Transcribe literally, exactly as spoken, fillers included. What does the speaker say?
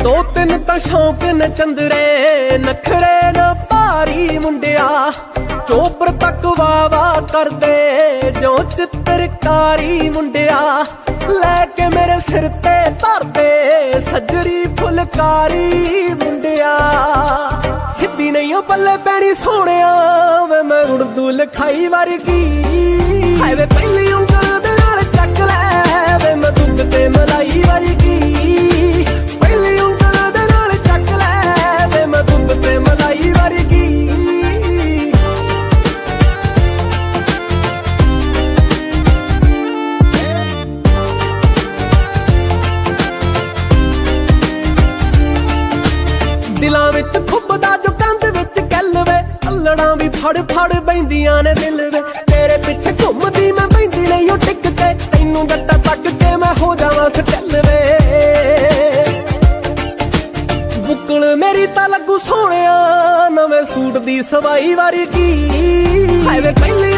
दो तीन तो शौक न चंदरे नखरे न भारी मुंडिया चोपर तक वाह वाह कर दे जो चित्रकारी मुंडिया लैके मेरे सिर ते धर दे सजरी फुलकारी मुंडिया सिद्धी नहीं हो पल्ले पैनी सोने वे मैं उर्दू लिखाई वर्गी हाय वे पहली उंगल दे नाल चक लै वे मैं दुध ते मलाई वर्गी पहली उंगल दे नाल चक लै वे मैं दुध ते मलाई वर्गी दिलां विच खुबदा जो कंध विच गल वे अल्लड़ां भी फड़ फड़ बैंदियां ने दिल वे तेरे पिछे घुमदी मैं बैंदी नहीं ओ टिक के तैनू गट्टा तक के मैं हो जावां सटल वे बुकल मेरी तां लगू सोहणिया नवें सूट दी सवाई वर्गी हाय वे पहली